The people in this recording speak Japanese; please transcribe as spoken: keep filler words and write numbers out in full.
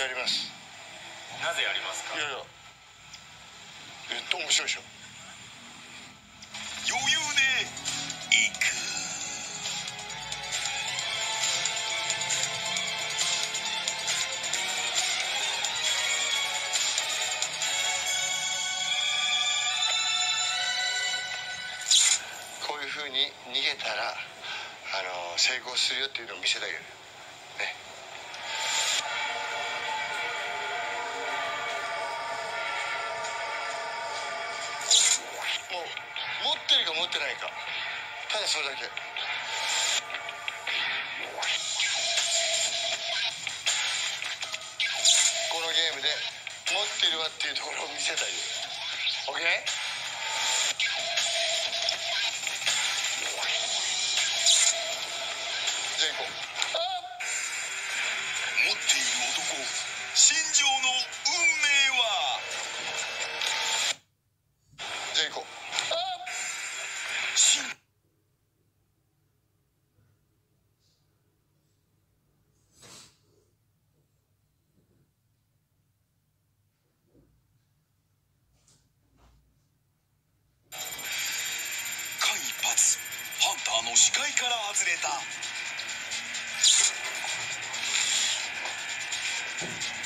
やります。 なぜやりますか？ いやいや、えっと面白いでしょ。 余裕で行く。 こういうふうに逃げたらあの成功するよっていうのを見せてあげるね。もう持ってるか持ってないか、ただそれだけ。このゲームで持ってるわっていうところを見せてあげる。 OK？ じゃあ行こう。 持っている男、心情の運命は。 じゃあ行こう。 心間一髪、ハンターの視界から外れた。